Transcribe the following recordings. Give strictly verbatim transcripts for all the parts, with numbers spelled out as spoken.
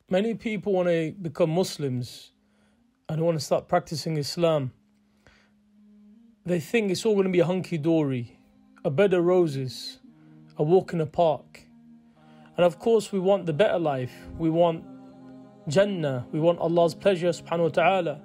Many people want to become Muslims and want to start practicing Islam. They think it's all going to be a hunky-dory, a bed of roses, a walk in a park. And of course we want the better life. We want Jannah. We want Allah's pleasure subhanahu wa ta'ala.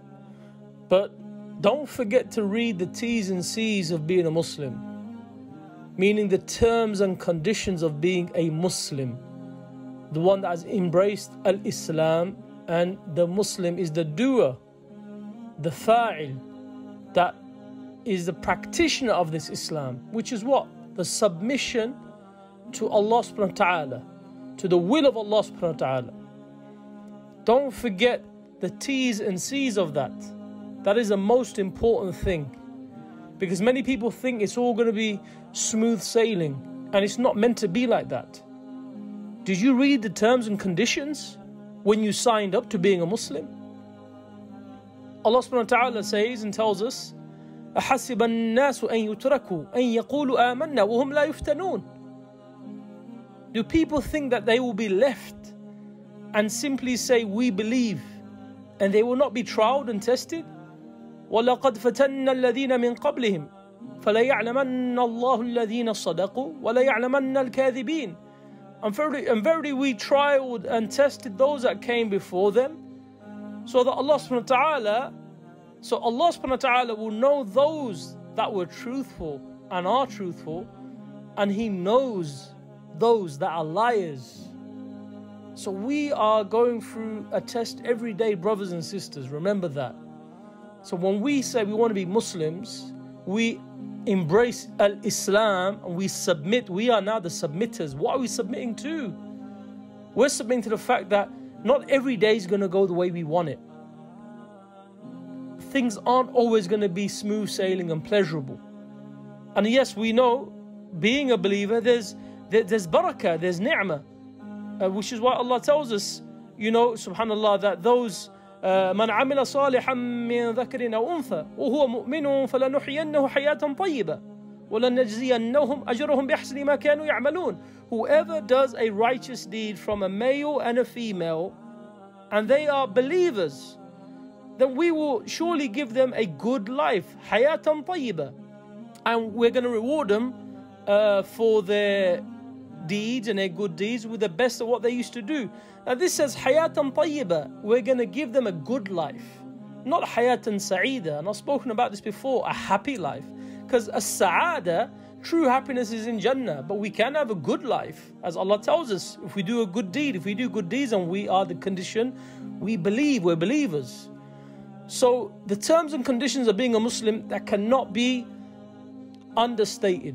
But don't forget to read the T's and C's of being a Muslim. Meaning the terms and conditions of being a Muslim. The one that has embraced al-Islam, and the Muslim is the doer, the fa'il, that is the practitioner of this Islam, which is what? The submission to Allah subhanahu wa ta'ala, to the will of Allah subhanahu wa ta'ala. Don't forget the T's and C's of that. That is the most important thing. Because many people think it's all going to be smooth sailing, and it's not meant to be like that. Did you read the terms and conditions when you signed up to being a Muslim? Allah subhanahu wa ta'ala says and tells us, أَحَسِبَ النَّاسُ أَن يُتْرَكُوا أَن يَقُولُوا آمَنَّا وَهُمْ لَا يُفْتَنُونَ. Do people think that they will be left and simply say, we believe, and they will not be trialed and tested? وَلَقَدْ فَتَنَّ الَّذِينَ مِنْ قَبْلِهِمْ فَلَيَعْلَمَنَّ اللَّهُ الَّذِينَ صَدَقُوا وَلَيَعْلَمَنَّ الْكَاذِبِينَ. And verily, and verily we trialed and tested those that came before them, so that Allah subhanahu wa ta'ala, so Allah subhanahu wa ta'ala will know those that were truthful and are truthful, and He knows those that are liars. So we are going through a test every day, brothers and sisters, remember that. So when we say we want to be Muslims, we embrace al-Islam and we submit. We are now the submitters. What are we submitting to? We're submitting to the fact that not every day is going to go the way we want it. Things aren't always going to be smooth sailing and pleasurable. And yes, we know, being a believer, there's there, there's barakah, there's ni'mah, uh, which is why Allah tells us, you know, subhanallah, that those من عمل صالحا من ذكر أو أنثى وهو مؤمن فلنحيينه حياة طيبة ولنجزينهم أجرهم بأحسن ما كانوا يعملون. Whoever does a righteous deed from a male and a female, and they are believers, then we will surely give them a good life, حياة طيبة, and we're going to reward them uh, for their deeds and their good deeds with the best of what they used to do. Now this says hayatan tayyiba, we're going to give them a good life, not hayatan sa'ida. And I've spoken about this before, a happy life, because as-sa'ada, true happiness is in Jannah, but we can have a good life, as Allah tells us, if we do a good deed, if we do good deeds and we are the condition, we believe, we're believers. So the terms and conditions of being a Muslim, that cannot be understated.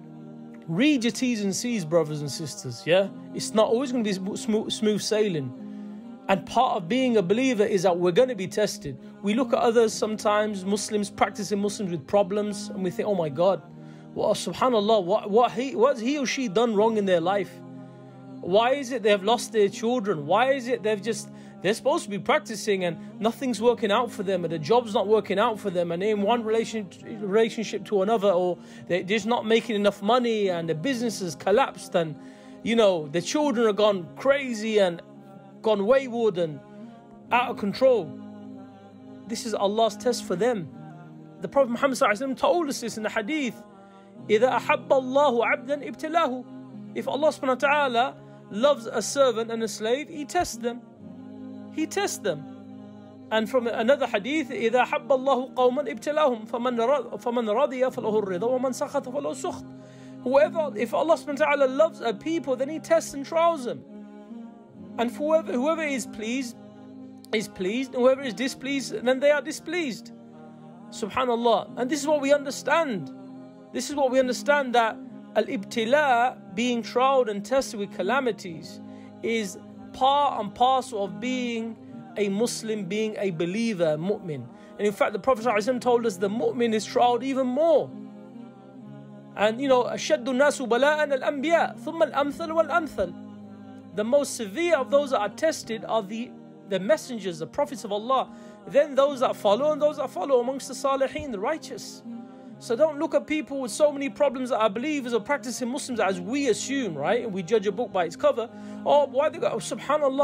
Read your T's and C's, brothers and sisters, yeah? It's not always going to be smooth, smooth sailing. And part of being a believer is that we're going to be tested. We look at others sometimes, Muslims, practicing Muslims with problems, and we think, oh my God, well, subhanallah, what, what he, what's he or she done wrong in their life? Why is it they've lost their children? Why is it they've just, they're supposed to be practicing and nothing's working out for them, and the job's not working out for them, and they're in one relation, relationship to another, or they're just not making enough money, and the business has collapsed, and you know, the children are gone crazy and gone wayward and out of control. This is Allah's test for them. The Prophet Muhammad sallallahu alaihi wasallam told us this in the hadith. إِذَا أَحَبَّ اللَّهُ عَبْدًا ابْتَلَاهُ. If Allah subhanahu wa ta'ala loves a servant and a slave, He tests them. He tests them. And from another hadith, إِذَا حَبَّ اللَّهُ قَوْمًا ابْتَلَاهُم فَمَنْ رَضِيَ فَلَهُ الرِّضَى وَمَنْ سَخَطَ فَلَهُ السُّخْطُ. Whoever, if Allah subhanahu wa ta'ala loves a people, then He tests and trials them. And for whoever, whoever is pleased, is pleased, and whoever is displeased, then they are displeased. Subhanallah. And this is what we understand. This is what we understand, that al-ibtila, being trialed and tested with calamities, is part and parcel of being a Muslim, being a believer, mu'min. And in fact, the Prophet ﷺ told us the mu'min is trialed even more. And you know, أَشَدُّ النَّاسُ بَلَاءً الْأَنْبِيَاء ثُمَّ الْأَمْثَلُ وَالْأَمْثَلُ. The most severe of those that are tested are the, the messengers, the prophets of Allah. Then those that follow, and those that follow amongst the salihin, the righteous. So don't look at people with so many problems that are believers or practicing Muslims as we assume, right? And we judge a book by its cover. Oh, why they got, oh, subhanallah,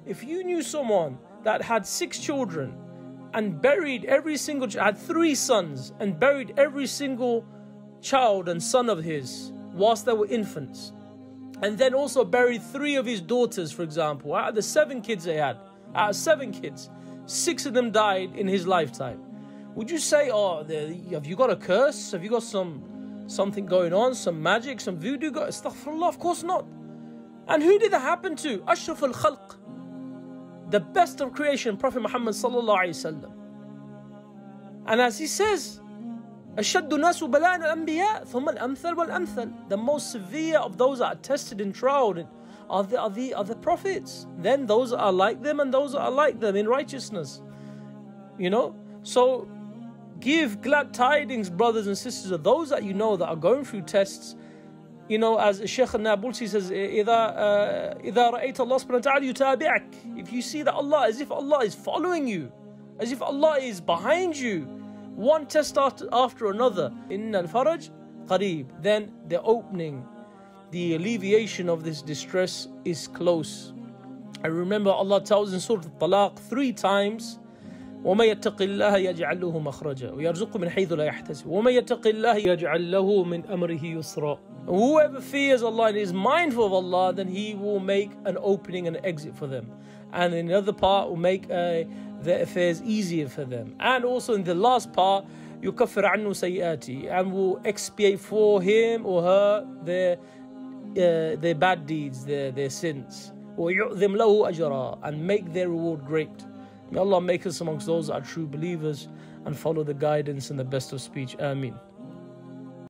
If you knew someone that had six children and buried every single, had three sons and buried every single child and son of his whilst they were infants, and then also buried three of his daughters, for example, out of the seven kids they had, out of seven kids, six of them died in his lifetime. Would you say, oh, have you got a curse? Have you got some something going on, some magic, some voodoo? Astaghfirullah, of course not. And who did that happen to? Ashraf al-Khalq, the best of creation, Prophet Muhammad sallallahu alayhi wasallam. And as he says, أشد الناس بلاء الأنبياء ثم الأمثل والأمثل. The most severe of those that are tested and trialed are the, are the, are the prophets. Then those that are like them and those that are like them in righteousness. You know? So give glad tidings, brothers and sisters, of those that you know that are going through tests. You know, as Shaykh al-Nabulsi says, إذا إذا رأيت الله سبحانه وتعالى يتابعك. If you see that Allah, as if Allah is following you, as if Allah is behind you, one test after, after another, إن الفرج قريب, then the opening, the alleviation of this distress is close. I remember Allah tells in Surah Al-Talaq three times, وَمَن يَتَّقِ اللَّهَ يَجْعَلْ لَهُ مَخْرَجًا وَيَرْزُقْهُ مِنْ حَيْثُ لَا يَحْتَسِبُ وَمَن يَتَّقِ اللَّهَ يَجْعَلْ لَهُ مِنْ أَمْرِهِ يُسْرًا. Whoever fears Allah and is mindful of Allah, then He will make an opening and an exit for them. And in the other part will make uh, their affairs easier for them. And also in the last part, يُكَفِّرْ عَنُّ سَيِّئَاتِهِ, and will expiate for him or her their uh, their bad deeds, their, their sins. وَيُعْظِمْ لَهُ أَجْرًا, and make their reward great. May Allah make us amongst those that are true believers and follow the guidance and the best of speech. Ameen.